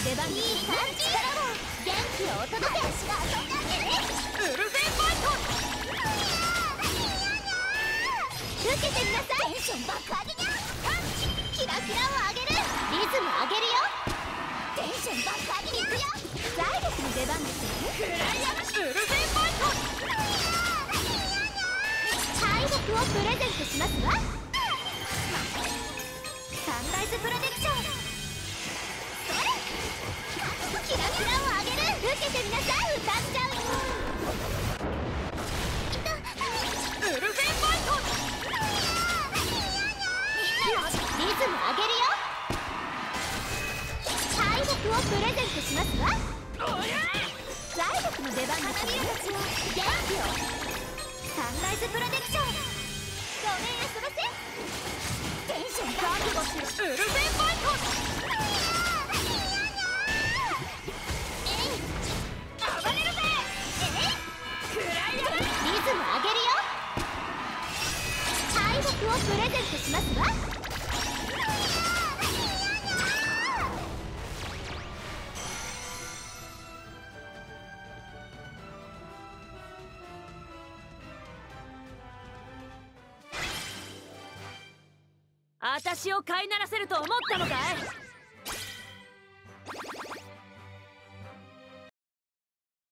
出番です。いい感じ。力を元気をお届け。私が遊んであげる。ウルフェンファイト。受けてみなさい。テンション爆上げにゃ。キラキラを上げる。リズム上げるよ。テンション爆上げに行くよ。財力の出番です。クライアムウルフェンファイト。体力をプレゼントしますわ。サンライズプロテクション。それキラキラを上げる。受けてみなさい。歌っちゃう。ウルフェンファイト。リズム上げるよ。体力をプレゼントしますわ。財力の出番です。花びらたちを元気を。サンライズプロテクション。ごめん遊ばせ。テンション覚悟しろ。ウルフェンファイト。暴れるぜ。クライアン。リズム上げるよ。体力をプレゼントしますわ。 私を飼いならせると思ったのかい。